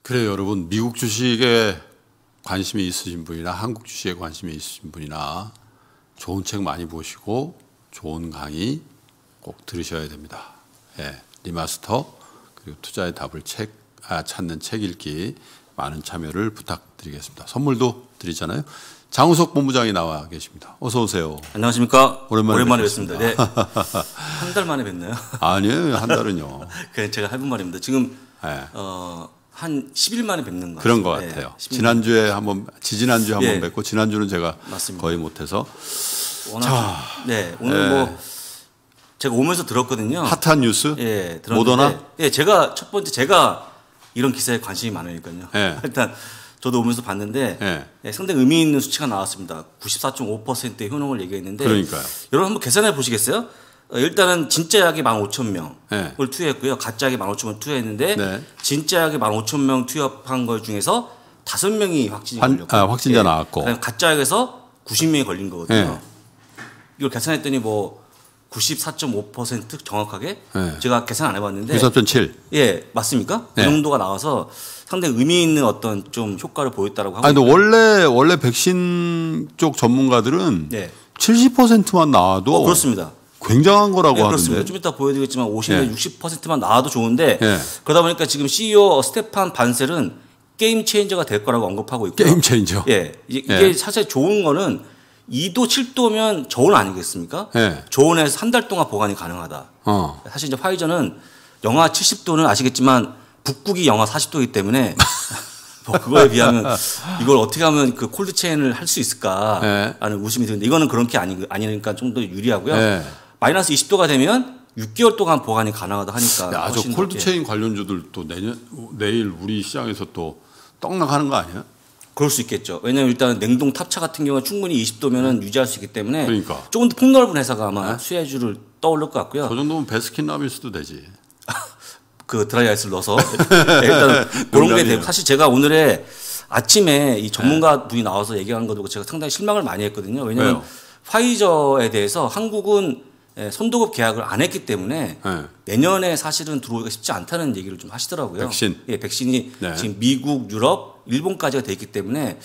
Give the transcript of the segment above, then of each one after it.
그래요, 여러분. 미국 주식에 관심이 있으신 분이나 한국 주식에 관심이 있으신 분이나 좋은 책 많이 보시고 좋은 강의 꼭 들으셔야 됩니다. 예, 리마스터 그리고 투자의 답을 찾는 책 읽기 많은 참여를 부탁드리겠습니다. 선물도 드리잖아요. 장우석 본부장이 나와 계십니다. 어서 오세요. 안녕하십니까. 오랜만에 뵙습니다. 네. 뵙습니다. 한 달 만에 뵙나요? 아니에요. 한 달은요. 그냥 제가 해본 말입니다. 지금 네. 한 10일 만에 뵙는 거 그런 것 같아요. 네, 지난주에 지난주에 한번 예. 뵙고 지난주는 제가 맞습니다. 거의 못해서 워낙 네, 오늘 뭐 제가 오면서 들었거든요. 핫한 뉴스? 예, 들었는데 모더나? 예, 제가 첫 번째 제가 이런 기사에 관심이 많으니까요. 예. 일단 저도 오면서 봤는데 예. 예, 상당히 의미 있는 수치가 나왔습니다. 94.5%의 효능을 얘기했는데 그러니까요. 여러분 한번 계산해 보시겠어요? 일단은 진짜 약이 15,000명을 네. 투여했고요. 가짜 약이 15,000명 투여했는데 네. 진짜 약이 15,000명 투여한 것 중에서 5명이 확진이 걸렸고 확진자 나왔고 그다음에 가짜 약에서 90명이 걸린 거거든요. 네. 이걸 계산했더니 뭐 94.5% 정확하게 네. 제가 계산 안 해봤는데 94.7. 예 맞습니까? 네. 그 정도가 나와서 상당히 의미 있는 어떤 좀 효과를 보였다라고 하고. 아니 근데 원래 백신 쪽 전문가들은 네. 70%만 나와도 그렇습니다. 굉장한 거라고 네, 하는데. 그렇습니다. 좀 이따 보여드리겠지만 50, 네. 60%만 나와도 좋은데 네. 그러다 보니까 지금 CEO 스테판 반셀은 게임 체인저가 될 거라고 언급하고 있고요. 게임 체인저. 예, 이게 네. 사실 좋은 거는 2도 7도면 저온 아니겠습니까? 네. 저온에서 한 달 동안 보관이 가능하다. 사실 이제 화이저는 영하 70도는 아시겠지만 북극이 영하 40도이기 때문에 뭐 그거에 비하면 이걸 어떻게 하면 그 콜드 체인을 할 수 있을까라는 네. 의심이 드는데 이거는 그런 게 아니니까 좀 더 유리하고요. 네. 마이너스 20도가 되면 6개월 동안 보관이 가능하다 하니까. 야, 저 콜드체인 관련주들 또 내일 우리 시장에서 또 떡락하는 거 아니야? 그럴 수 있겠죠. 왜냐하면 일단 냉동 탑차 같은 경우는 충분히 20도면 유지할 수 있기 때문에 그러니까. 조금 더 폭넓은 회사가 아마 수혜주를 떠올릴 것 같고요. 저 정도면 베스킨라빈스도 되지. 그 드라이 아이스를 넣어서 일단 그런 게 되고 사실 제가 오늘의 아침에 이 전문가 분이 나와서 얘기하는 거 보고 제가 상당히 실망을 많이 했거든요. 왜냐하면 왜요? 화이저에 대해서 한국은 선도급 계약을 안 했기 때문에 네. 내년에 사실은 들어오기가 쉽지 않다는 얘기를 좀 하시더라고요. 백신. 예, 백신이 네. 지금 미국, 유럽, 일본까지가 돼 있기 때문에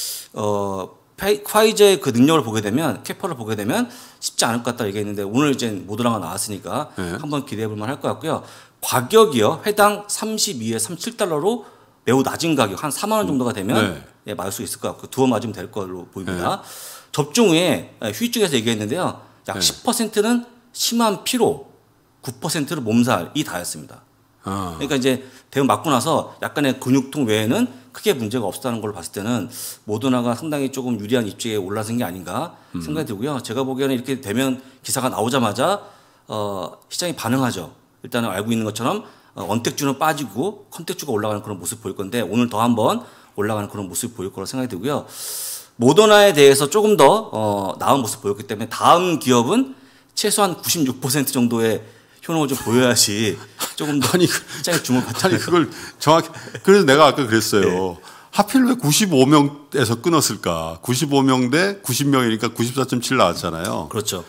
화이저의 그 능력을 보게 되면 캐퍼를 보게 되면 쉽지 않을 것 같다 얘기했는데 오늘 이제 모더나가 나왔으니까 네. 한번 기대해 볼 만할 것 같고요. 가격이요. 회당 32에서 37달러로 매우 낮은 가격 한 4만 원 정도가 되면 네. 예, 맞을 수 있을 것 같고 두어 맞으면 될 걸로 보입니다. 접종 후에 휴유증에서 얘기했는데요. 약 10%는 심한 피로, 9%는 몸살이 다였습니다. 그러니까 이제 대응 맞고 나서 약간의 근육통 외에는 크게 문제가 없었다는 걸로 봤을 때는 모더나가 상당히 조금 유리한 입지에 올라선 게 아닌가 생각이 들고요. 제가 보기에는 이렇게 되면 기사가 나오자마자 시장이 반응하죠. 일단은 알고 있는 것처럼 언택주는 빠지고 컨택주가 올라가는 그런 모습 보일 건데 오늘 더 한번 올라가는 그런 모습 보일 거라고 생각이 들고요. 모더나에 대해서 조금 더 나은 모습 보였기 때문에 다음 기업은 최소한 96% 정도의 효능을 좀 보여야지 조금 더 시장에 주목받지. 아니 그걸 정확히 그래서 내가 아까 그랬어요. 하필 왜 95명에서 끊었을까? 95명 대 90명이니까 94.7 나왔잖아요. 그렇죠.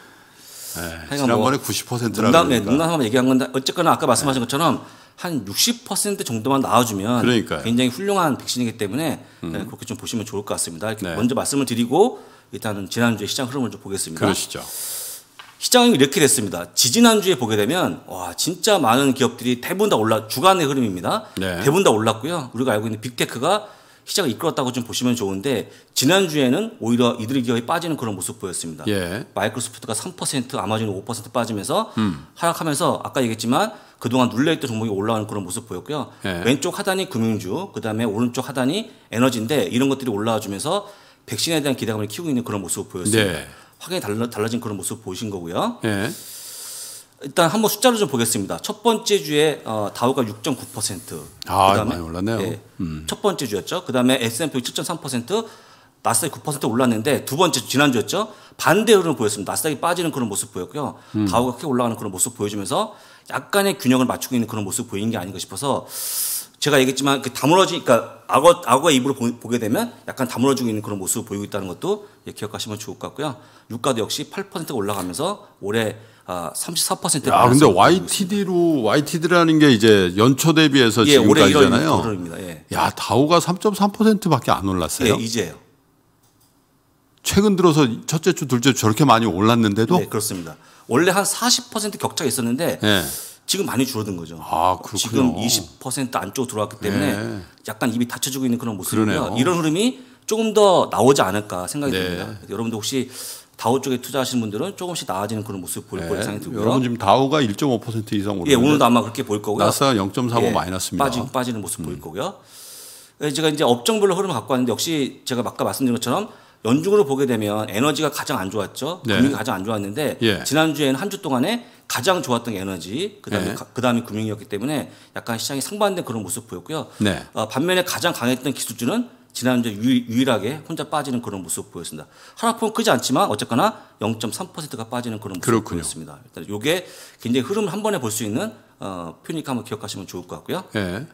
네, 지난번에 90%라고. 농담하면 얘기한 건데 어쨌거나 아까 말씀하신 것처럼 한 60% 정도만 나와주면 그러니까요. 굉장히 훌륭한 백신이기 때문에 그렇게 좀 보시면 좋을 것 같습니다. 이렇게 먼저 말씀을 드리고 일단은 지난주에 시장 흐름을 좀 보겠습니다. 그러시죠. 시장이 이렇게 됐습니다. 지지난주에 보게 되면 와 진짜 많은 기업들이 대부분 다 주간의 흐름입니다. 네. 대부분 다 올랐고요. 우리가 알고 있는 빅테크가 시장을 이끌었다고 좀 보시면 좋은데 지난주에는 오히려 이들의 기업이 빠지는 그런 모습 보였습니다. 예. 마이크로소프트가 3%, 아마존이 5% 빠지면서 하락하면서 아까 얘기했지만 그동안 눌려있던 종목이 올라가는 그런 모습 보였고요. 예. 왼쪽 하단이 금융주, 그다음에 오른쪽 하단이 에너지인데 이런 것들이 올라와주면서 백신에 대한 기대감을 키우고 있는 그런 모습 보였습니다. 네. 확연히 달라진 그런 모습 보이신 거고요. 예. 일단 한번 숫자를 좀 보겠습니다. 첫 번째 주에 다우가 6.9%. 아, 많이 올랐네요. 예, 첫 번째 주였죠. 그다음에 S&P 7.3%, 나스닥이 9% 올랐는데 두 번째 지난주였죠. 반대 흐름을 보였습니다. 나스닥이 빠지는 그런 모습 보였고요. 다우가 크게 올라가는 그런 모습 보여주면서 약간의 균형을 맞추고 있는 그런 모습 보이는 게 아닌가 싶어서 제가 얘기했지만 그러니까 악어의 입으로 보게 되면 약간 다물어지고 있는 그런 모습을 보이고 있다는 것도 기억하시면 좋을 것 같고요. 유가도 역시 8%가 올라가면서 올해 34%. 근데 YTD라는 게 이제 연초 대비해서 지금까지잖아요. 올해 1월 1일입니다. 예. 야, 다우가 3.3%밖에 안 올랐어요. 네, 이제요. 최근 들어서 첫째 주, 둘째 주 저렇게 많이 올랐는데도? 네, 그렇습니다. 원래 한 40% 격차가 있었는데 네. 지금 많이 줄어든 거죠. 아, 그렇군요. 지금 20% 안쪽으로 들어왔기 때문에 네. 약간 입이 닫혀지고 있는 그런 모습이고요. 그러네요. 이런 흐름이 조금 더 나오지 않을까 생각이 네. 듭니다. 여러분들 혹시 다우 쪽에 투자하시는 분들은 조금씩 나아지는 그런 모습 보일 거라 예상이 들고요. 여러분 지금 다우가 1.5% 이상 오르는데 예, 오늘도 아마 그렇게 보일 거고요. 나스가 0.45 예, 마이너스입니다. 빠지는 모습 보일 거고요. 제가 이제 업종별로 흐름을 갖고 왔는데 역시 제가 아까 말씀드린 것처럼 연중으로 보게 되면 에너지가 가장 안 좋았죠. 네. 금융이 가장 안 좋았는데 예. 지난주에는 한 주 동안에 가장 좋았던 게 에너지, 네. 그다음이 금융이었기 때문에 약간 시장이 상반된 그런 모습 보였고요. 네. 반면에 가장 강했던 기술주는 지난주 유일하게 혼자 빠지는 그런 모습 보였습니다. 하락폭은 크지 않지만 어쨌거나 0.3%가 빠지는 그런 모습 그렇군요. 보였습니다. 일단 이게 굉장히 흐름을 한 번에 볼 수 있는 표니까 한번 기억하시면 좋을 것 같고요. 예.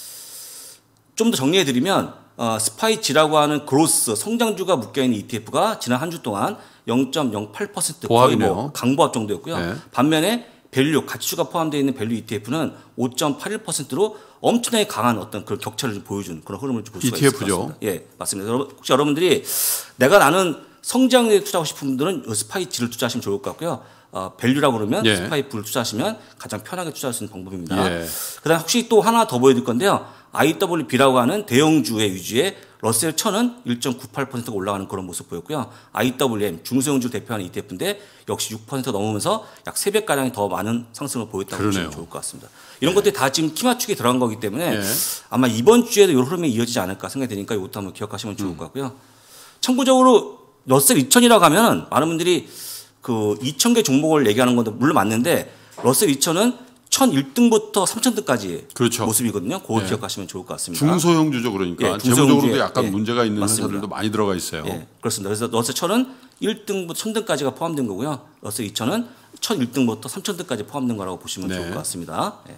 좀 더 정리해드리면 스파이지라고 하는 그로스 성장주가 묶여있는 ETF가 지난 한 주 동안 0.08% 거의 보합이네요. 뭐 강보합 정도였고요. 네. 반면에 밸류 가치주가 포함되어 있는 밸류 ETF는 5.81%로 엄청나게 강한 어떤 그런 격차를 좀 보여준 그런 흐름을 볼 수가 있을 것 ETF죠. 같습니다. 예, 맞습니다. 혹시 여러분들이 나는 성장에 투자하고 싶은 분들은 스파이지를 투자하시면 좋을 것 같고요. 밸류라고 그러면 예. 스파이프를 투자하시면 가장 편하게 투자할 수 있는 방법입니다. 예. 그다음 혹시 또 하나 더 보여드릴 건데요. IWB라고 하는 대형주의 위주의 러셀 1000은 1.98%가 올라가는 그런 모습 보였고요. IWM 중소형주를 대표하는 ETF인데 역시 6% 넘으면서 약 3배가량이 더 많은 상승을 보였다고 보시면 좋을 것 같습니다. 이런 것들이 다 지금 키 맞추기 들어간 거기 때문에 예. 아마 이번 주에도 이런 흐름이 이어지지 않을까 생각이 되니까 이것도 한번 기억하시면 좋을 것 같고요. 참고적으로 러셀 2000이라고 하면 많은 분들이 그 2000개 종목을 얘기하는 건데 물론 맞는데 러셀 2000은 1001등부터 3000등까지 그렇죠. 모습이거든요. 그걸 네. 기억하시면 좋을 것 같습니다. 중소형주죠. 그러니까 예, 재무적으로도 중소형주에, 약간 예, 문제가 있는 맞습니다. 회사들도 많이 들어가 있어요. 예, 그렇습니다. 그래서 러셀 1000은 1등부터 1000등까지가 포함된 거고요. 러셀 2000은 1001등부터 3000등까지 포함된 거라고 보시면 네. 좋을 것 같습니다. 예.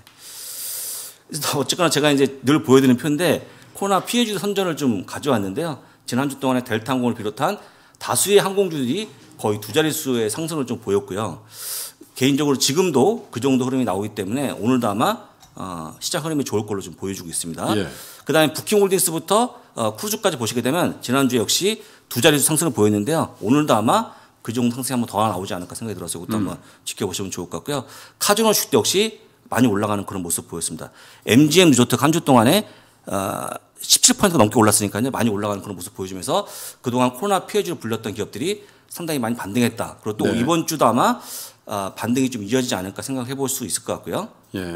그래서 어쨌거나 제가 이제 늘 보여드리는 표인데 코로나 피해주 선전을 좀 가져왔는데요. 지난 주 동안에 델타항공을 비롯한 다수의 항공주들이 거의 두 자릿수의 상승을 좀 보였고요. 개인적으로 지금도 그 정도 흐름이 나오기 때문에 오늘도 아마 시장 흐름이 좋을 걸로 좀 보여주고 있습니다. 예. 그다음에 부킹홀딩스부터 크루즈까지 보시게 되면 지난주에 역시 두 자릿수 상승을 보였는데요. 오늘도 아마 그 정도 상승이 한번 더 나오지 않을까 생각이 들어서 이것도 한번 지켜보시면 좋을 것 같고요. 카지노 슈트 역시 많이 올라가는 그런 모습 보였습니다. MGM 리조트가 한 주 동안에 17% 넘게 올랐으니까요. 많이 올라가는 그런 모습 보여주면서 그동안 코로나 피해주로 불렸던 기업들이 상당히 많이 반등했다. 그리고 또 네. 이번 주도 아마 반등이 좀 이어지지 않을까 생각해 볼 수 있을 것 같고요. 예.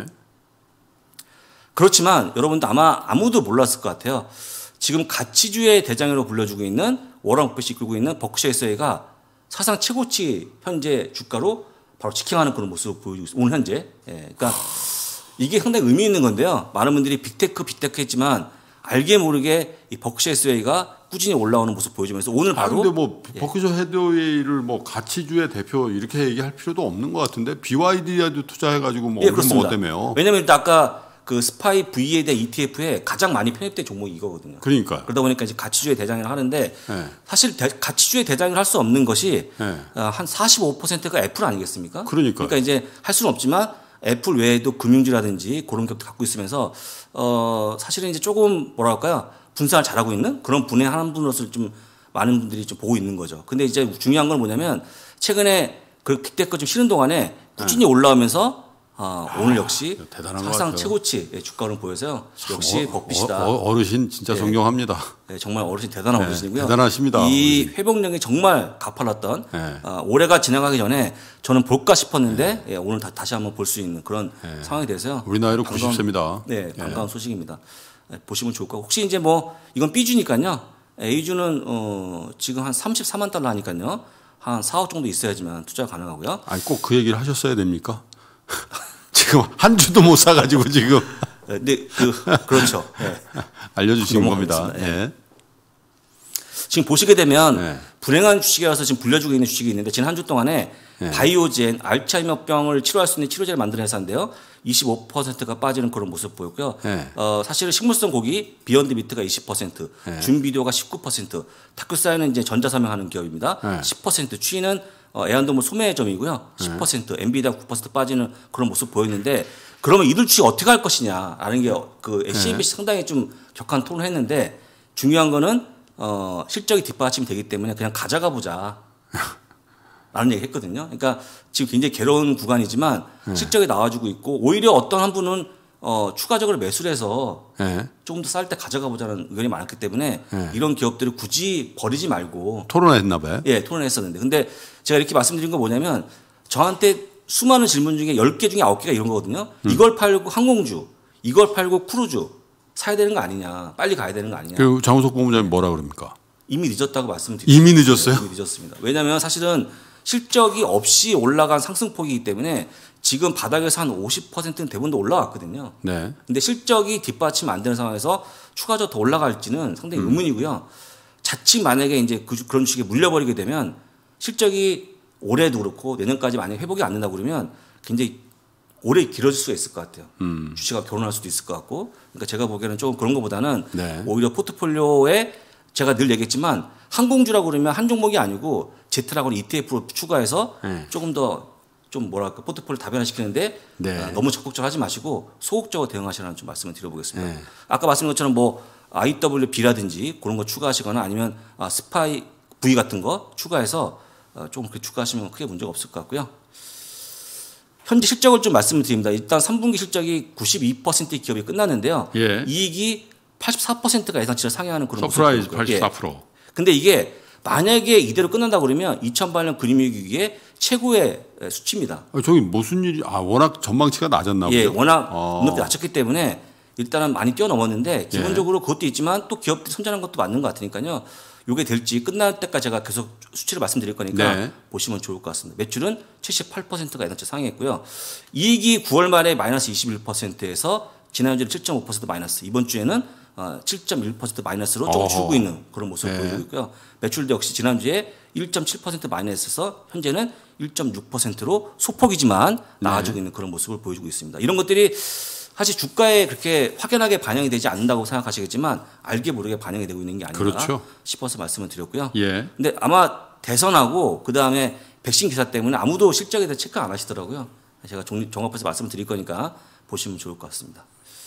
그렇지만 여러분도 아마 아무도 몰랐을 것 같아요. 지금 가치주의 대장으로 불려주고 있는 워런 버핏이 이끌고 있는 버크셔 해서웨이가 사상 최고치 현재 주가로 바로 직행하는 그런 모습을 보여주고 있습니다. 오늘 현재. 예, 그러니까 이게 상당히 의미 있는 건데요. 많은 분들이 빅테크 했지만 알게 모르게 이 버크셔 해서웨이가 꾸준히 올라오는 모습 보여주면서 오늘 바로 근데 뭐 버크셔 해서웨이를 뭐 가치주의 대표 이렇게 얘기할 필요도 없는 것 같은데 BYD에도 투자해가지고 뭐 예, 오르면 그렇습니다. 어때매요? 왜냐하면 일단 아까 그 스파이 V에 대한 ETF에 가장 많이 편입된 종목이 이거거든요. 그러니까. 그러다 보니까 이제 가치주의 대장이라 하는데 네. 사실 가치주의 대장을 할 수 없는 것이 네. 한 45%가 애플 아니겠습니까? 그러니까요. 그러니까 이제 할 수는 없지만 애플 외에도 금융주라든지 그런 기업도 갖고 있으면서 사실은 이제 조금 뭐랄까요 분산을 잘하고 있는 그런 분의 한 분으로서 좀 많은 분들이 좀 보고 있는 거죠. 근데 이제 중요한 건 뭐냐면 최근에 그 빅테크 좀 쉬는 동안에 꾸준히 올라오면서 오늘 역시 대단한 것 사상 같아요. 최고치 주가를 보여서요. 역시 버핏이다. 어르신 진짜 존경합니다. 네, 정말 어르신 대단한 네, 어르신이고요. 대단하십니다. 이 회복력이 정말 가팔랐던 네. 올해가 지나가기 전에 저는 볼까 싶었는데 예, 오늘 다시 한번 볼 수 있는 그런 상황이 돼서요. 우리 나이로 반가운, 90세입니다. 네, 반가운 소식입니다. 보시면 좋을 거고 혹시 이제 뭐 이건 B주니까요. A주는 지금 한 34만 달러 하니까요. 한 4억 정도 있어야지만 투자가 가능하고요. 아니 꼭 그 얘기를 하셨어야 됩니까? 지금 한 주도 못 사가지고 지금 네, 그렇죠. 네. 알려주신 겁니다. 넘어가겠습니다. 예. 지금 보시게 되면 네. 불행한 주식이라서 지금 불려주고 있는 주식이 있는데 지난 한 주 동안에 바이오젠 알츠하이머병을 치료할 수 있는 치료제를 만드는 회사인데요. 25%가 빠지는 그런 모습 보였고요. 네. 사실은 식물성 고기 비욘드 미트가 20%, 준비디오가 19%, 타크사이는 이제 전자사명하는 기업입니다. 네. 10%, 취는 애완동물 소매점이고요. 10%, 엔비디아 9% 빠지는 그런 모습 보였는데 그러면 이들 주식 어떻게 할 것이냐라는 게 그 CNBC 상당히 좀 격한 토론을 했는데 중요한 거는 실적이 뒷받침이 되기 때문에 그냥 가져가 보자. 라는 얘기 했거든요. 그러니까 지금 굉장히 괴로운 구간이지만 실적이 나와주고 있고 오히려 어떤 한 분은 추가적으로 매수를 해서 조금 더 쌀 때 가져가 보자는 의견이 많았기 때문에 이런 기업들을 굳이 버리지 말고 토론했나 봐요. 예, 토론했었는데 근데 제가 이렇게 말씀드린 거 뭐냐면 저한테 수많은 질문 중에 10개 중에 9개가 이런 거거든요. 이걸 팔고 항공주, 이걸 팔고 크루즈 사야 되는 거 아니냐. 빨리 가야 되는 거 아니냐. 그 장우석 본부장님 뭐라 그럽니까? 이미 늦었다고 말씀드리고 이미 늦었어요? 이미 늦었습니다. 왜냐하면 사실은 실적이 없이 올라간 상승폭이기 때문에 지금 바닥에서 한 50%는 대부분 올라왔거든요. 네. 근데 실적이 뒷받침 안 되는 상황에서 추가적으로 더 올라갈지는 상당히 의문이고요. 자칫 만약에 이제 그런 주식에 물려버리게 되면 실적이 올해도 그렇고 내년까지 만약에 회복이 안 된다고 그러면 굉장히 오래 길어질 수가 있을 것 같아요. 주식과 결혼할 수도 있을 것 같고. 그러니까 제가 보기에는 조금 그런 것보다는 오히려 포트폴리오에 제가 늘 얘기했지만 항공주라고 그러면 한 종목이 아니고 제트라고는 ETF로 추가해서 조금 더 좀 뭐랄까 포트폴리오 다변화시키는데 너무 적극적으로 하지 마시고 소극적으로 대응하시라는 좀 말씀을 드려보겠습니다. 아까 말씀드린 것처럼 뭐 IWB라든지 그런 거 추가하시거나 아니면 스파이 V 같은 거 추가해서 조금 그렇게 추가하시면 크게 문제가 없을 것 같고요. 현재 실적을 좀 말씀을 드립니다. 일단 3분기 실적이 92%의 기업이 끝났는데요. 이익이 84%가 예상치를 상회하는 그런 서프라이즈 84%. 근데 이게 만약에 이대로 끝난다고 그러면 2008년 금융위기의 최고의 수치입니다. 저기 무슨 일이 워낙 전망치가 낮았나 보죠. 예, 워낙 눈높이 낮췄기 때문에 일단은 많이 뛰어넘었는데 기본적으로 그것도 있지만 또 기업들이 선전한 것도 맞는 것 같으니까요. 이게 될지 끝날 때까지 제가 계속 수치를 말씀드릴 거니까 보시면 좋을 것 같습니다. 매출은 78%가 예상치 상회했고요. 이익이 9월 말에 마이너스 21%에서 지난주에 7.5% 마이너스, 이번 주에는 7.1% 마이너스로 조금 줄고 있는 그런 모습을 보이고 있고요. 매출도 역시 지난주에 1.7% 마이너스에서 현재는 1.6%로 소폭이지만 나아지고 있는 그런 모습을 보여주고 있습니다. 이런 것들이 사실 주가에 그렇게 확연하게 반영이 되지 않는다고 생각하시겠지만 알게 모르게 반영이 되고 있는 게 아닌가 싶어서 말씀을 드렸고요. 근데 아마 대선하고 그다음에 백신 기사 때문에 아무도 실적에 대해 체크 안 하시더라고요. 제가 종합해서 말씀을 드릴 거니까 보시면 좋을 것 같습니다.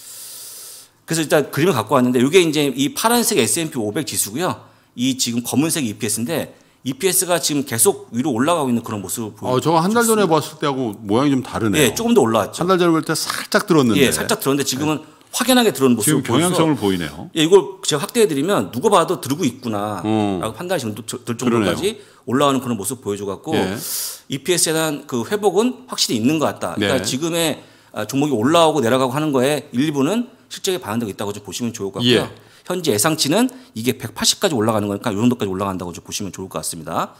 그래서 일단 그림을 갖고 왔는데 이게 이제 이 파란색 S&P 500 지수고요. 이 지금 검은색 EPS인데 EPS가 지금 계속 위로 올라가고 있는 그런 모습을 보여요. 저거 한 달 전에 봤을 때하고 모양이 좀 다르네요. 예, 조금 더 올라왔죠. 한 달 전에 볼 때 살짝 들었는데. 예, 살짝 들었는데 지금은 확연하게 들어오는 모습을 지금 경향성을 보이네요. 예, 이걸 제가 확대해드리면 누가 봐도 들고 있구나라고 판단이 들 정도까지 올라가는 그런 모습 보여줘갖고 EPS에 대한 그 회복은 확실히 있는 것 같다. 그러니까 지금의 종목이 올라오고 내려가고 하는 거에 일부는 실적에 반영되고 있다고 좀 보시면 좋을 것 같고요. 현재 예상치는 이게 180까지 올라가는 거니까 이 정도까지 올라간다고 좀 보시면 좋을 것 같습니다.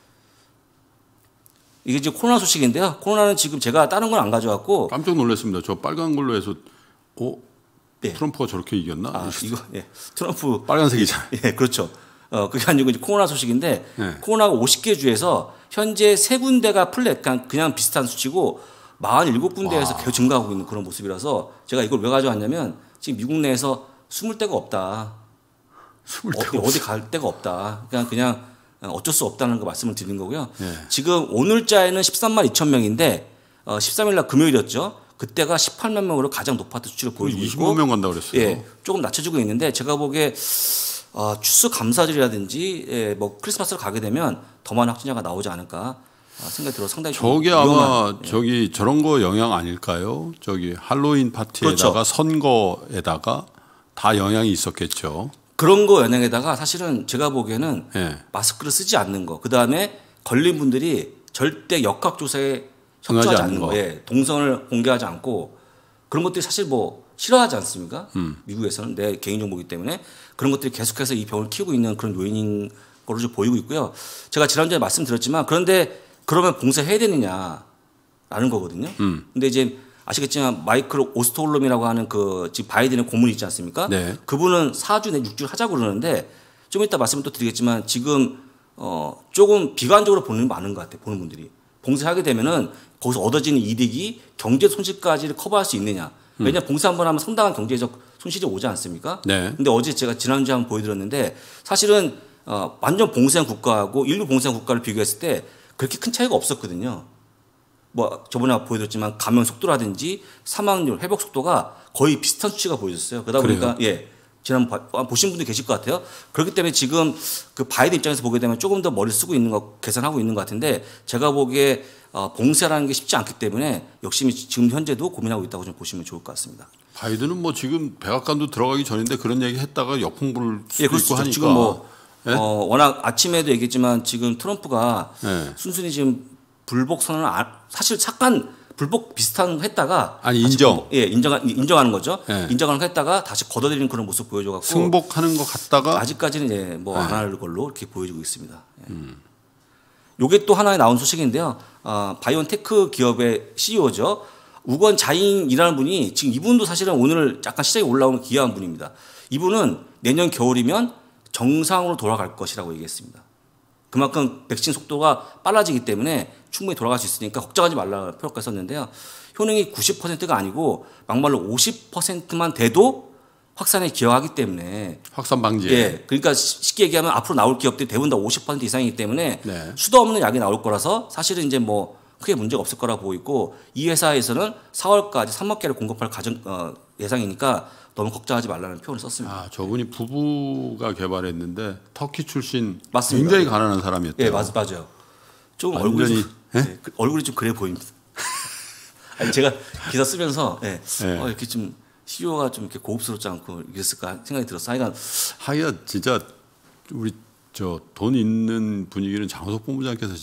이게 이제 코로나 소식인데요. 코로나는 지금 제가 다른 건 안 가져왔고 깜짝 놀랐습니다. 저 빨간 걸로 해서 트럼프가 저렇게 이겼나? 이거 트럼프 빨간색이잖아요. 예, 그렇죠. 그게 아니고 이제 코로나 소식인데 코로나가 50개 주에서 현재 3군데가 플랫 그냥 비슷한 수치고 47군데에서 계속 증가하고 있는 그런 모습이라서 제가 이걸 왜 가져왔냐면 지금 미국 내에서 숨을 데가 없다. 어디 갈 데가 없다. 그냥 어쩔 수 없다는 거 말씀을 드린 거고요. 지금 오늘자에는 13만 2천 명인데 13일 날 금요일이었죠. 그때가 18만 명으로 가장 높았던 수치를 보여주고 있고 25명 간다고 그랬어요. 예, 조금 낮춰지고 있는데 제가 보기에 추수 감사절이라든지 뭐 크리스마스를 가게 되면 더 많은 확진자가 나오지 않을까 생각이 들어 상당히 저게 아마 저런 거 영향 아닐까요? 저기 할로윈 파티에다가 선거에다가 다 영향이 있었겠죠. 그런 거 영향에다가 사실은 제가 보기에는 마스크를 쓰지 않는 거, 그 다음에 걸린 분들이 절대 역학조사에 협조하지 않는 거, 동선을 공개하지 않고 그런 것들이 사실 뭐 싫어하지 않습니까? 미국에서는 내 개인정보이기 때문에 그런 것들이 계속해서 이 병을 키우고 있는 그런 요인인 걸로 좀 보이고 있고요. 제가 지난주에 말씀드렸지만 그런데 그러면 봉쇄해야 되느냐라는 거거든요. 근데 이제 아시겠지만 마이클 오스톨롬이라고 하는 그 지금 바이든의 고문이 있지 않습니까? 그분은 4주 내 6주를 하자고 그러는데 좀 이따 말씀을 또 드리겠지만 지금 조금 비관적으로 보는 게 많은 것 같아요. 보는 분들이. 봉쇄하게 되면은 거기서 얻어지는 이득이 경제 손실까지 커버할 수 있느냐. 왜냐하면 봉쇄 한번 하면 상당한 경제적 손실이 오지 않습니까? 근데 어제 제가 지난주에 한번 보여드렸는데 사실은 완전 봉쇄한 국가하고 일부 봉쇄한 국가를 비교했을 때 그렇게 큰 차이가 없었거든요. 뭐 저번에 보여드렸지만 감염 속도라든지 사망률, 회복 속도가 거의 비슷한 수치가 보여졌어요. 그러다 보니까 예. 지난 보신 분도 계실 것 같아요. 그렇기 때문에 지금 그 바이든 입장에서 보게 되면 조금 더 머리를 쓰고 있는 거 계산하고 있는 것 같은데 제가 보기에 봉쇄라는 게 쉽지 않기 때문에 열심히 지금 현재도 고민하고 있다고 좀 보시면 좋을 것 같습니다. 바이든은 뭐 지금 백악관도 들어가기 전인데 그런 얘기 했다가 역풍 불 수도 예, 있고 하니까. 지금 뭐 예? 워낙 아침에도 얘기했지만 지금 트럼프가 예. 순순히 지금 불복 선언을 사실 잠깐 불복 비슷한 거 했다가 아니 인정. 예, 인정하는 거죠. 예. 인정하는 거 했다가 다시 걷어들이는 그런 모습 보여줘갖고 승복하는 것 같다가 아직까지는 예, 뭐 안 할 걸로 이렇게 보여지고 있습니다. 예. 요게 또 하나의 나온 소식인데요. 바이온테크 기업의 CEO죠. 우건 자잉이라는 분이 지금 이분도 사실은 오늘 약간 시장에 올라오는 기이한 분입니다. 이분은 내년 겨울이면 정상으로 돌아갈 것이라고 얘기했습니다. 그만큼 백신 속도가 빨라지기 때문에 충분히 돌아갈 수 있으니까 걱정하지 말라 표현까지 썼는데요. 효능이 90%가 아니고 막말로 50%만 돼도 확산에 기여하기 때문에 확산 방지에. 예, 그러니까 쉽게 얘기하면 앞으로 나올 기업들이 대부분 다 50% 이상이기 때문에 네. 수도 없는 약이 나올 거라서 사실은 이제 뭐 크게 문제가 없을 거라 보고 있고 이 회사에서는 4월까지 3억 개를 공급할 예상이니까 너무 걱정하지 말라는 표현을 썼습니다. 아, 저분이 부부가 개발했는데 터키 출신 맞습니다. 굉장히 가난한 사람이었대요. 예, 맞아요. 좀 완전히, 얼굴이 좀, 예, 얼굴이 좀 그래 보입니다. 아니, 제가 기사 쓰면서 예, 예. 이렇게 좀 CEO가 좀 이렇게 고급스럽지 않고 이랬을까 생각이 들었어요. 하여간 진짜 우리 저 돈 있는 분위기는 장호석 본부장께서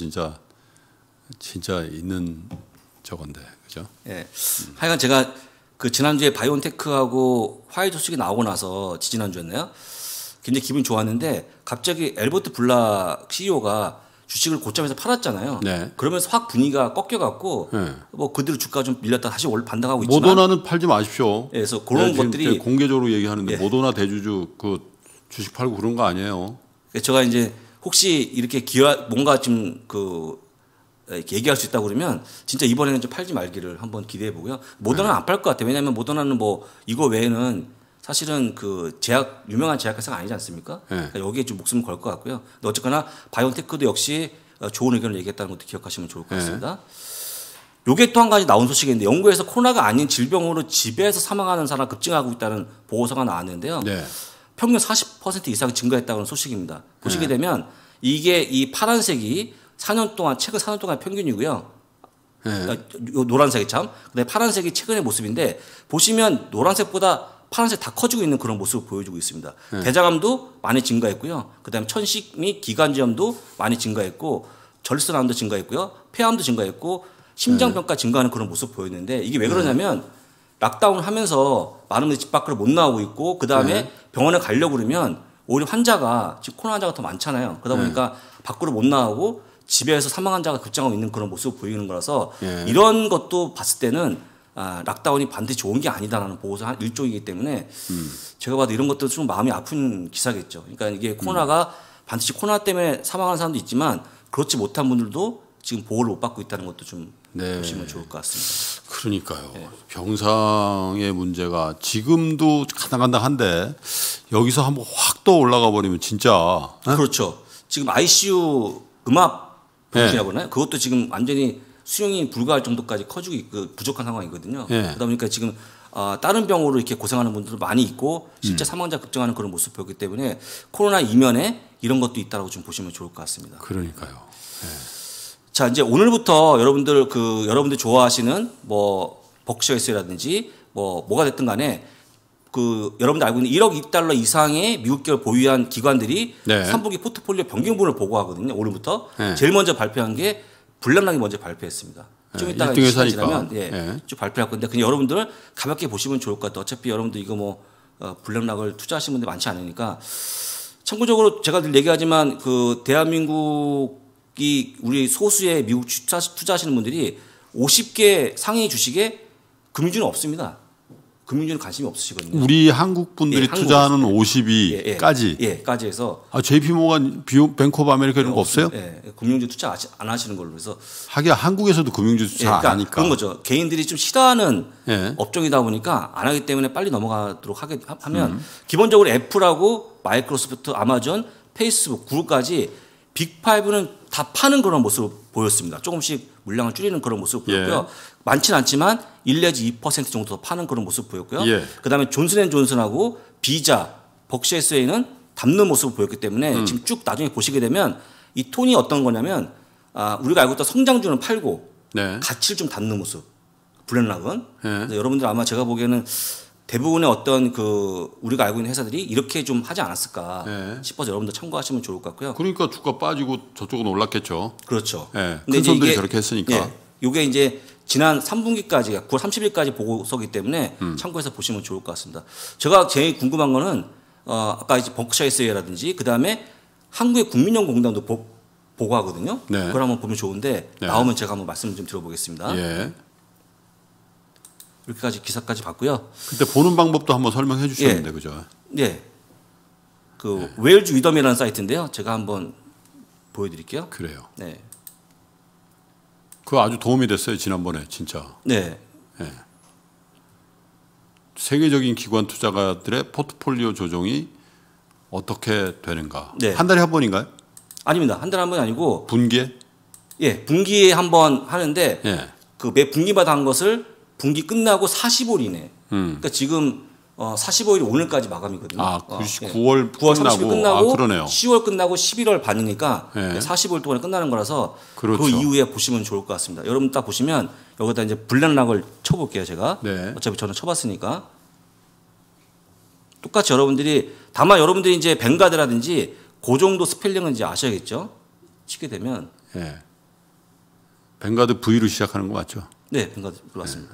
진짜 있는 저건데 그죠? 예. 하여간 제가 그 지난주에 바이온테크하고 화이트 소식이 나오고 나서 지지난주였나요? 굉장히 기분이 좋았는데 갑자기 엘버트 블락 CEO가 주식을 고점에서 팔았잖아요. 네. 그러면서 확 분위기가 꺾여갖고 네. 뭐 그대로 주가가 좀 밀렸다 다시 반등하고 있지만 모더나는 팔지 마십시오. 예, 그래서 그런 지금 것들이 공개적으로 얘기하는데 예. 모더나 대주주 그 주식 팔고 그런 거 아니에요. 제가 이제 혹시 이렇게 뭔가 좀 이렇게 얘기할 수 있다고 그러면 진짜 이번에는 좀 팔지 말기를 한번 기대해 보고요. 모더나는 안 팔 것 같아요. 왜냐하면 모더나는 뭐 이거 외에는 사실은 그 유명한 제약회사가 아니지 않습니까? 그러니까 여기에 좀 목숨을 걸 것 같고요. 근데 어쨌거나 바이온테크도 역시 좋은 의견을 얘기했다는 것도 기억하시면 좋을 것 같습니다. 요게 또 한 가지 나온 소식인데 영국에서 코로나가 아닌 질병으로 집에서 사망하는 사람 급증하고 있다는 보고서가 나왔는데요. 네. 평균 40% 이상 증가했다는 소식입니다. 보시게 되면 이게 이 파란색이 4년 동안 최근 4년 동안 평균이고요. 그러니까 요 노란색이 그다음에 파란색이 최근의 모습인데 보시면 노란색보다 파란색 다 커지고 있는 그런 모습을 보여주고 있습니다. 대장암도 많이 증가했고요. 그다음에 천식 및 기관지염도 많이 증가했고 절선암도 증가했고요. 폐암도 증가했고 심장병가 증가하는 그런 모습 보였는데 이게 왜 그러냐면 락다운 하면서 많은 분들이 집 밖으로 못 나오고 있고 그다음에 병원에 가려고 그러면 오히려 환자가 지금 코로나 환자가 더 많잖아요. 그러다 보니까 밖으로 못 나오고 집에서 사망 환자가 급증하고 있는 그런 모습을 보이는 거라서 이런 것도 봤을 때는 락다운이 반드시 좋은 게 아니다라는 보고서 한 일종이기 때문에 제가 봐도 이런 것도 좀 마음이 아픈 기사겠죠. 그러니까 이게 코로나가 반드시 코로나 때문에 사망하는 사람도 있지만 그렇지 못한 분들도 지금 보호를 못 받고 있다는 것도 좀 보시면 좋을 것 같습니다. 그러니까요. 병상의 문제가 지금도 간당간당한데 여기서 한번 확 또 올라가 버리면 진짜 그렇죠. 지금 ICU 음압 부분이라고 하나요? 그것도 지금 완전히 수용이 불가할 정도까지 커지고 부족한 상황이거든요. 그러다 보니까 지금 다른 병으로 이렇게 고생하는 분들도 많이 있고 실제 사망자 급증하는 그런 모습 보였기 때문에 코로나 이면에 이런 것도 있다라고 좀 보시면 좋을 것 같습니다. 그러니까요. 자, 이제 오늘부터 여러분들 좋아하시는 뭐 버크셔일스라든지 뭐가 됐든 간에 여러분들 알고 있는 1억 $2 이상의 미국 기업을 보유한 기관들이 3분기 포트폴리오 변경분을 보고하거든요. 오늘부터 제일 먼저 발표한 게 블랙락이 먼저 발표했습니다. 좀 이따가 시간 지나면 쭉 발표할 건데 그냥 여러분들 가볍게 보시면 좋을 것 같아요. 어차피 여러분들 이거 뭐 블랙락을 투자하시는 분들 많지 않으니까 참고적으로 제가 늘 얘기하지만 대한민국이 우리 소수의 미국 투자하시는 분들이 50개 상위 주식에 금융주는 없습니다. 금융주는 관심이 없으시거든요. 우리 한국 분들이 투자하는 50위까지. 까지 해서. JP 모간, 뱅크 오브 아메리카 이런 거 없어요? 금융주 투자 안 하시는 걸로 해서. 하긴 한국에서도 금융주 투자 안 하니까. 그런 거죠. 개인들이 좀 싫어하는 업종이다 보니까 안 하기 때문에 빨리 넘어가도록 하면 기본적으로 애플하고 마이크로소프트, 아마존, 페이스북, 구글까지 빅5는 다 파는 그런 모습을 보였습니다. 조금씩 물량을 줄이는 그런 모습을 보였고요. 많지는 않지만 1 내지 2% 정도 더 파는 그런 모습을 보였고요. 그다음에 존슨앤존슨하고 비자, 벅시에스웨이는 담는 모습을 보였기 때문에 지금 쭉 나중에 보시게 되면 이 톤이 어떤 거냐면 우리가 알고 있던 성장주는 팔고 가치를 좀 담는 모습. 블랙락은 여러분들 아마 제가 보기에는 대부분의 어떤 그 우리가 알고 있는 회사들이 이렇게 좀 하지 않았을까 싶어서 여러분들 참고하시면 좋을 것 같고요. 그러니까 주가 빠지고 저쪽은 올랐겠죠. 그렇죠. 큰 손들이 저렇게 했으니까. 이게 이제 지난 3분기까지 9월 30일까지 보고서기 때문에 참고해서 보시면 좋을 것 같습니다. 제가 제일 궁금한 거는 아까 이제 벅샤이스웨이라든지 그다음에 한국의 국민연금공단도 보고하거든요. 그걸 한번 보면 좋은데 나오면 제가 한번 말씀 좀 드려보겠습니다. 이렇게까지 기사까지 봤고요. 그때 보는 방법도 한번 설명해 주셨는데 그죠? 그 웨일즈 위덤이라는 사이트인데요. 제가 한번 보여드릴게요. 그래요. 네. 그거 아주 도움이 됐어요 지난번에 진짜. 네. 세계적인 기관 투자가들의 포트폴리오 조정이 어떻게 되는가? 네. 한 달에 한 번인가요? 아닙니다. 한 달에 한 번이 아니고 분기에? 분기에 한 번 하는데 그 매 분기마다 한 것을 분기 끝나고 45일 이내. 그러니까 지금 45일이 오늘까지 마감이거든요. 9월 30일 끝나고 그러네요. 10월 끝나고 11월 반이니까 45일 동안에 끝나는 거라서 그렇죠. 그 이후에 보시면 좋을 것 같습니다. 여러분 딱 보시면 여기다 이제 블랙락을 쳐볼게요. 제가 어차피 저는 쳐봤으니까 똑같이 여러분들이 다만 여러분들이 이제 벵가드라든지 그 정도 스펠링은 이제 아셔야겠죠. 치게 되면 벵가드 V로 시작하는 거 맞죠? 네, 벵가드 맞습니다.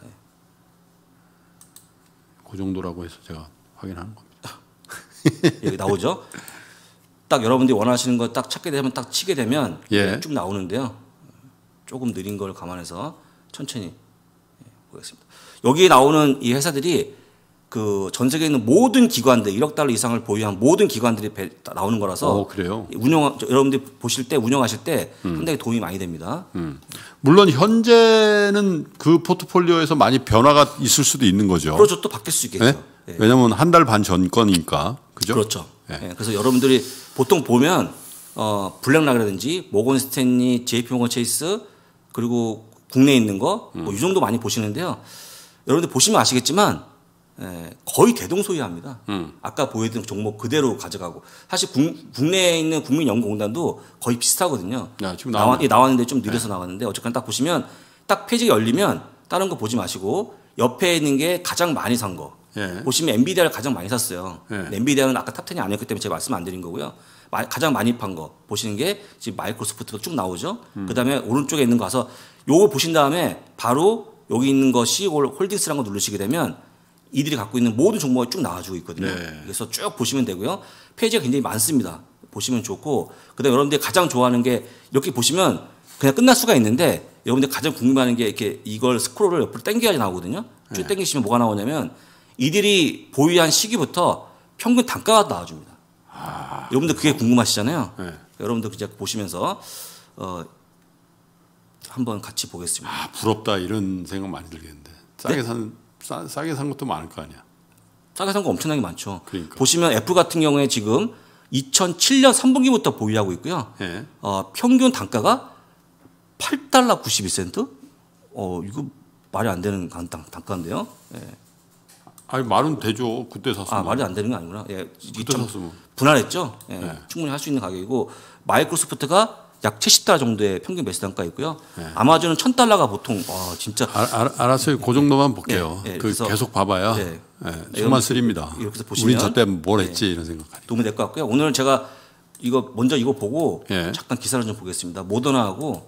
그 정도라고 해서 제가 확인하는 겁니다. 여기 나오죠. 딱 여러분들이 원하시는 거 딱 찾게 되면 딱 치게 되면 쭉 나오는데요. 조금 느린 걸 감안해서 천천히 보겠습니다. 여기에 나오는 이 회사들이 그 전 세계에 있는 모든 기관들 1억 달러 이상을 보유한 모든 기관들이 나오는 거라서 그래요? 여러분들이 보실 때 운영하실 때 상당히 도움이 많이 됩니다. 물론 현재는 그 포트폴리오에서 많이 변화가 있을 수도 있는 거죠. 그렇죠. 또 바뀔 수 있겠죠. 왜냐하면 한 달 반 전 거니까. 그죠? 그렇죠. 그래서 여러분들이 보통 보면 블랙락이라든지 모건 스탠리, JP모건 체이스 그리고 국내에 있는 거 이 정도 많이 보시는데요. 여러분들 보시면 아시겠지만 거의 대동소이합니다. 아까 보여드린 종목 그대로 가져가고 사실 국내에 있는 국민연금공단도 거의 비슷하거든요. 지금 나왔는데 좀 느려서 나왔는데 어쨌거나 딱 보시면 딱 페이지가 열리면 다른 거 보지 마시고 옆에 있는 게 가장 많이 산 거. 보시면 엔비디아를 가장 많이 샀어요. 엔비디아는 아까 탑10이 아니었기 때문에 제가 말씀 안 드린 거고요. 가장 많이 판 거 보시는 게 지금 마이크로소프트가 쭉 나오죠. 그다음에 오른쪽에 있는 거 가서 요거 보신 다음에 바로 여기 있는 거 CEO 홀딩스라는 거 누르시게 되면 이들이 갖고 있는 모든 종목이 쭉 나와주고 있거든요. 그래서 쭉 보시면 되고요. 페이지가 굉장히 많습니다. 보시면 좋고 그다음에 여러분들이 가장 좋아하는 게 이렇게 보시면 그냥 끝날 수가 있는데 여러분들이 가장 궁금해하는 게 이렇게 이걸 스크롤을 옆으로 당겨야 나오거든요. 쭉 당기시면 뭐가 나오냐면 이들이 보유한 시기부터 평균 단가가 나와줍니다. 여러분들 그게 궁금하시잖아요. 여러분들 그냥 보시면서 한번 같이 보겠습니다. 부럽다 이런 생각 많이 들겠는데 싸게 산 것도 많을 거 아니야. 싸게 산 거 엄청나게 많죠. 그러니까. 보시면 애플 같은 경우에 지금 2007년 3분기부터 보유하고 있고요. 평균 단가가 8달러 91센트? 이거 말이 안 되는 단가인데요. 말은 되죠. 그때 샀으면. 말이 안 되는 게 아니구나. 그때 샀으면. 분할했죠. 충분히 할 수 있는 가격이고 마이크로소프트가 약 70달러 정도의 평균 매수 단가 있고요. 아마존은 1000달러가 보통 진짜 알았어요. 그 정도만 볼게요. 그래서 계속 봐봐야 수만 쓰립니다. 이렇게 보시면 우린 저때 뭘 했지 이런 생각하니. 도움이 될 것 같고요. 오늘 제가 먼저 이거 보고 잠깐 기사를 좀 보겠습니다. 모더나하고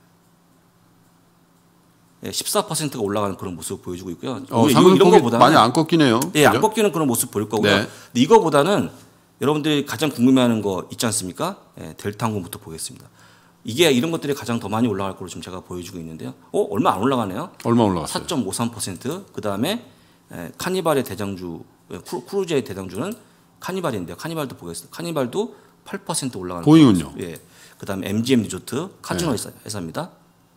14%가 올라가는 그런 모습을 보여주고 있고요. 이런 거보다는 많이 안 꺾이네요. 안 꺾이는 그런 모습 보일 거고요. 근데 이거보다는 여러분들이 가장 궁금해하는 거 있지 않습니까? 델타 항공부터 보겠습니다. 이게 이런 것들이 가장 더 많이 올라갈 걸로 지금 제가 보여주고 있는데요. 얼마 안 올라가네요. 얼마 올라갔어요? 4.53%. 그다음에 카니발의 대장주 크루즈의 대장주는 카니발인데요. 카니발도 보겠습니다. 카니발도 8% 올라가는. 보잉은요? 그다음에 MGM 리조트 카지노 회사입니다.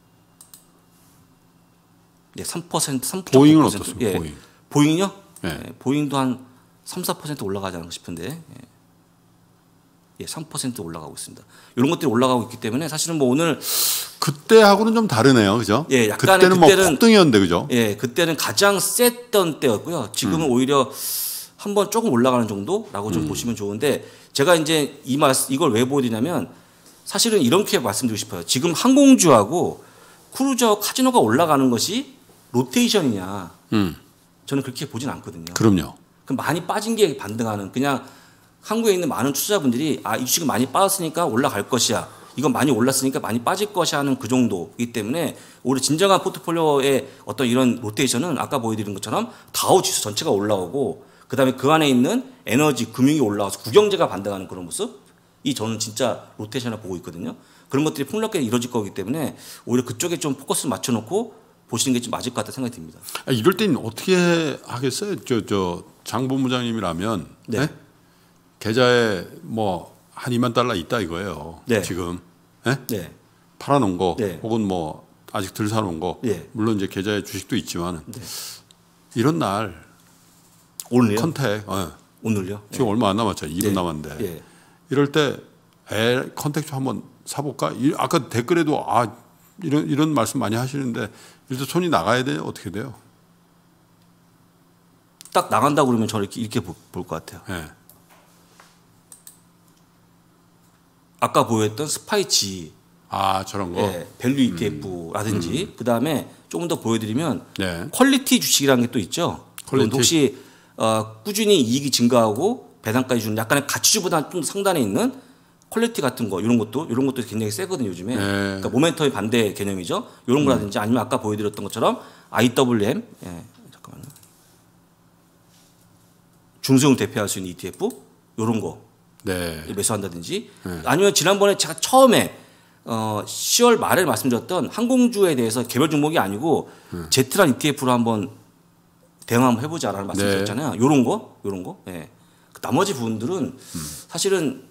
3%. 보잉은 어떻습니까? 보잉요? 보잉도 한 3, 4% 올라가지 않을까 싶은데. 예, 3% 올라가고 있습니다. 이런 것들이 올라가고 있기 때문에 사실은 뭐 오늘 그때하고는 좀 다르네요, 그죠? 예, 약간의 그때는 뭐 폭등이었는데, 그죠? 예, 그때는 가장 셌던 때였고요. 지금은 오히려 한번 조금 올라가는 정도라고 좀 보시면 좋은데 제가 이제 이걸 왜 보여드리냐면 사실은 이렇게 말씀드리고 싶어요. 지금 항공주하고 크루저 카지노가 올라가는 것이 로테이션이냐? 저는 그렇게 보진 않거든요. 그럼요. 그럼 많이 빠진 게 반등하는 그냥 한국에 있는 많은 투자자분들이 이 주식이 많이 빠졌으니까 올라갈 것이야. 이건 많이 올랐으니까 많이 빠질 것이야 하는 그 정도이기 때문에 오히려 진정한 포트폴리오의 어떤 이런 로테이션은 아까 보여드린 것처럼 다우 지수 전체가 올라오고 그다음에 그 안에 있는 에너지, 금융이 올라와서 국영제가 반등하는 그런 모습이 저는 진짜 로테이션을 보고 있거든요. 그런 것들이 폭넓게 이루어질 거기 때문에 오히려 그쪽에 좀 포커스를 맞춰놓고 보시는 게 좀 맞을 것 같다 생각이 듭니다. 이럴 땐 어떻게 하겠어요? 장 본부장님이라면 네. 네? 계좌에 뭐 한 2만 달러 있다 이거예요. 네. 지금 네? 네. 팔아놓은 거 네. 혹은 뭐 아직 덜 사놓은 거 네. 물론 이제 계좌에 주식도 있지만 네. 이런 날 오늘요? 컨택 오늘요? 지금 얼마 안 남았잖아요. 2분 네. 남았는데 네. 이럴 때 컨택 좀 한번 사볼까? 아까 댓글에도 이런 말씀 많이 하시는데 이럴 때 손이 나가야 돼요? 어떻게 돼요? 딱 나간다고 그러면 저는 이렇게 볼 것 같아요. 네. 아까 보였던 스파이치, 저런 거. 예, 밸류 ETF라든지 그 다음에 조금 더 보여드리면 네. 퀄리티 주식이라는 게 또 있죠. 퀄리티. 혹시 꾸준히 이익이 증가하고 배당까지 주는 약간의 가치주보다 좀 상단에 있는 퀄리티 같은 거 이런 것도 굉장히 세거든요 요즘에. 네. 그러니까 모멘텀의 반대 개념이죠. 이런 거라든지 아니면 아까 보여드렸던 것처럼 IWM, 잠깐만요. 중소형 대표할 수 있는 ETF 이런 거. 네. 매수한다든지 네. 아니면 지난번에 제가 처음에 10월 말에 말씀드렸던 항공주에 대해서 개별 종목이 아니고 제트란 ETF로 한번 대응 한번 해보자라는 말씀드렸잖아요. 이런 거. 예. 나머지 부분들은 사실은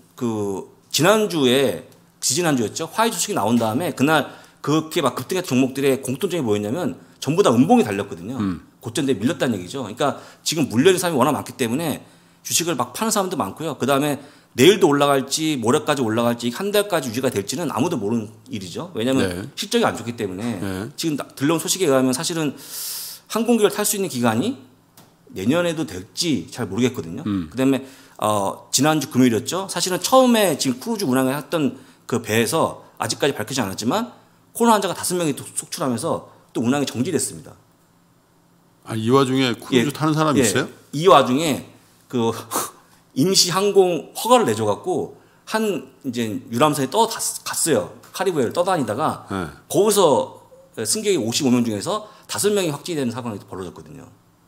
지지난주였죠. 화해 소식이 나온 다음에 그날 그렇게 막 급등했던 종목들의 공통점이 뭐였냐면 전부 다 음봉이 달렸거든요. 고점대에 밀렸다는 얘기죠. 그러니까 지금 물려있는 사람이 워낙 많기 때문에 주식을 막 파는 사람도 많고요. 그 다음에 내일도 올라갈지 모레까지 올라갈지 한 달까지 유지가 될지는 아무도 모르는 일이죠. 왜냐하면 네. 실적이 안 좋기 때문에 네. 지금 들려온 소식에 의하면 사실은 항공기를 탈 수 있는 기간이 내년에도 될지 잘 모르겠거든요. 그다음에 지난주 금요일이었죠. 사실은 처음에 지금 크루즈 운항을 했던 그 배에서 아직까지 밝히지 않았지만 코로나 환자가 5명이 속출하면서 또 운항이 정지됐습니다. 이 와중에 크루즈 타는 사람이 있어요? 이 와중에 임시 항공 허가를 내줘갖고 이제 유람선에 갔어요. 카리브해를 떠다니다가 네. 거기서 승객이 55명 중에서 5명이 확진이 되는 사건이 벌어졌거든요.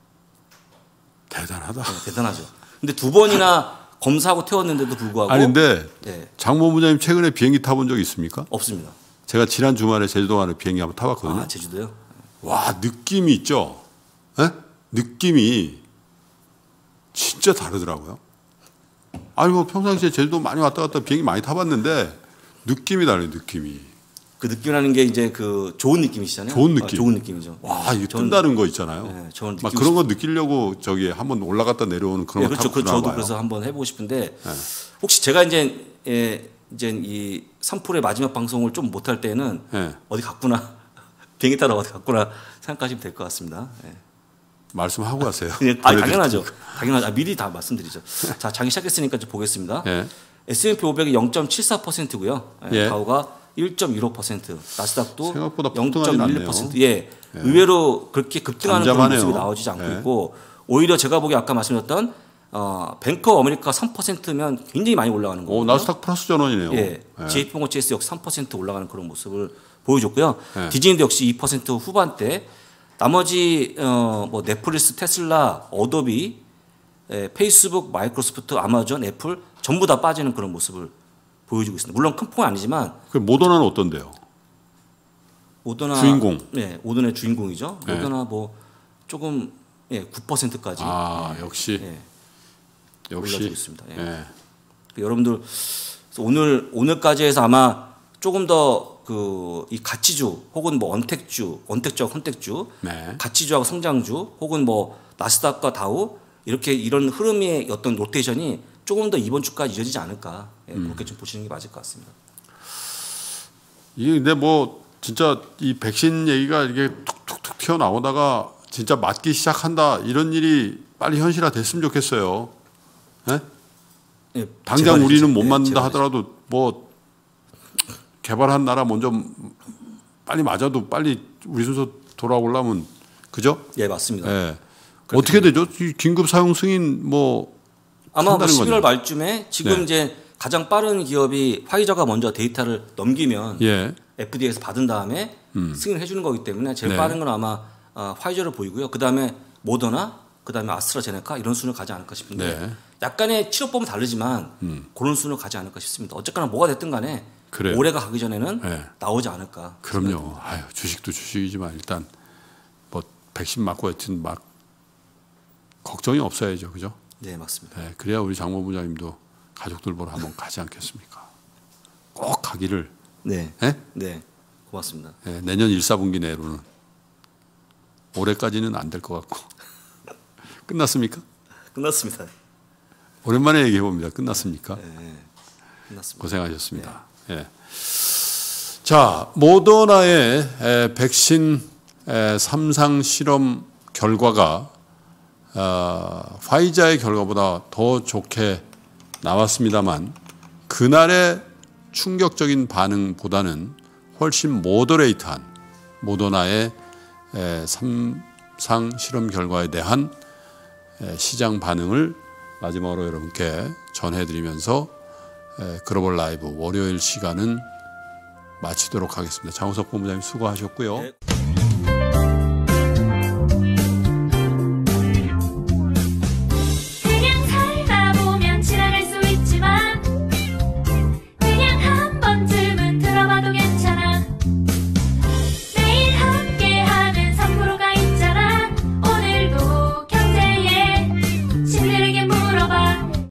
대단하다. 네, 대단하죠. 근데 2번이나 검사하고 태웠는데도 불구하고. 근데 네. 장 본부장님 최근에 비행기 타본 적 있습니까? 없습니다. 제가 지난 주말에 제주도 가는 비행기 한번 타봤거든요. 제주도요? 와, 느낌이 있죠? 네? 느낌이 진짜 다르더라고요. 뭐 평상시에 제주도 많이 왔다 갔다 비행기 많이 타봤는데 느낌이 다르요, 느낌이. 그 느낌이라는 게 이제 좋은 느낌이시잖아요. 좋은 느낌. 좋은 느낌이죠. 와, 이게 뜬다는 거 있잖아요. 네, 저는 막 그런 거 느끼려고 한번 올라갔다 내려오는 그런 거 그렇죠. 타고 저도 봐요. 그래서 한번 해보고 싶은데 혹시 제가 이제 이 3프로의 마지막 방송을 좀 못할 때는 어디 갔구나 비행기 타러 어디 갔구나 생각하시면 될 것 같습니다. 네. 말씀하고 가세요. 당연하죠. 미리 다 말씀드리죠. 자, 장이 시작했으니까 좀 보겠습니다. S&P 500이 0.74%고요. 다우가 1.15%, 나스닥도 생각보다 폭등하진 0.11%. 의외로 그렇게 급등하는 그런 모습이 나오지 않고 있고 오히려 제가 보기에 아까 말씀드렸던 뱅커 아메리카 3%면 굉장히 많이 올라가는 거고. 나스닥 플러스 전원이네요. JP모건 GS 역시 3% 올라가는 그런 모습을 보여줬고요. 디즈니도 역시 2% 후반대. 나머지 뭐 넷플릭스, 테슬라, 어도비, 페이스북, 마이크로소프트, 아마존, 애플 전부 다 빠지는 그런 모습을 보여주고 있습니다. 물론 큰 폭은 아니지만. 그 모더나는 어떤데요? 모더나 주인공. 네, 모더나의 주인공이죠. 모더나 뭐 조금 9%까지. 역시. 올라주고 있습니다. 여러분들 오늘까지 해서 아마 조금 더 이 가치주 혹은 뭐 원택주와 선택주, 가치주하고 성장주 혹은 뭐 나스닥과 다우 이런 흐름의 어떤 로테이션이 조금 더 이번 주까지 이어지지 않을까 그렇게 좀 보시는 게 맞을 것 같습니다. 이게 근데 뭐 진짜 이 백신 얘기가 이게 툭툭툭 튀어나오다가 진짜 맞기 시작한다 이런 일이 빨리 현실화 됐으면 좋겠어요. 네? 네, 당장 우리는 못 맞는다 하더라도 뭐 개발한 나라 먼저 빨리 맞아도 빨리 우리 순서 돌아오려면 그죠? 예, 맞습니다. 예. 어떻게 되죠? 이 긴급 사용 승인 뭐 아마 뭐 11월 거죠? 말쯤에 지금 네. 이제 가장 빠른 기업이 화이자가 먼저 데이터를 넘기면 예. FDA에서 받은 다음에 승인을 해주는 거기 때문에 제일 네. 빠른 건 아마 화이자를 보이고요. 그 다음에 모더나, 그 다음에 아스트라제네카 이런 순으로 가지 않을까 싶은데 네. 약간의 치료법은 다르지만 그런 순으로 가지 않을까 싶습니다. 어쨌거나 뭐가 됐든 간에 그래요. 올해가 가기 전에는 네. 나오지 않을까. 그럼요. 아유, 주식도 주식이지만 일단 뭐 백신 맞고 하여튼 막 걱정이 없어야죠. 그죠? 네, 맞습니다. 네, 그래야 우리 장모부장님도 가족들 보러 한번 가지 않겠습니까? 꼭 가기를. 네. 네? 네. 고맙습니다. 네, 내년 1사분기 내로는. 올해까지는 안 될 것 같고. 끝났습니까? 끝났습니다. 오랜만에 얘기해 봅니다. 끝났습니까? 네. 끝났습니다. 고생하셨습니다. 예. 자, 모더나의 백신 3상 실험 결과가 화이자의 결과보다 더 좋게 나왔습니다만 그날의 충격적인 반응보다는 훨씬 모더레이트한 모더나의 3상 실험 결과에 대한 시장 반응을 마지막으로 여러분께 전해드리면서 글로벌 라이브 월요일 시간은 마치도록 하겠습니다. 장우석 본부장님 수고하셨고요. 네.